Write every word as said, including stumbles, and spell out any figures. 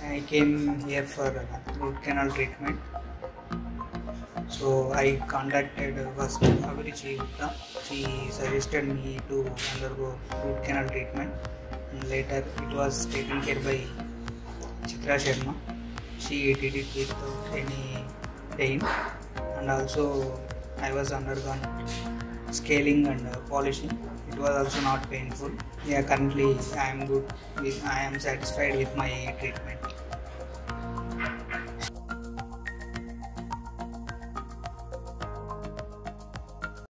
I came here for root canal treatment. So I contacted first Abhiruchi Gupta. She suggested me to undergo root canal treatment, and later it was taken care by Chitra Sharma. She did it without any pain, and also I was undergone scaling and uh, polishing. It was also not painful. Yeah, currently I am good. With, I am satisfied with my treatment.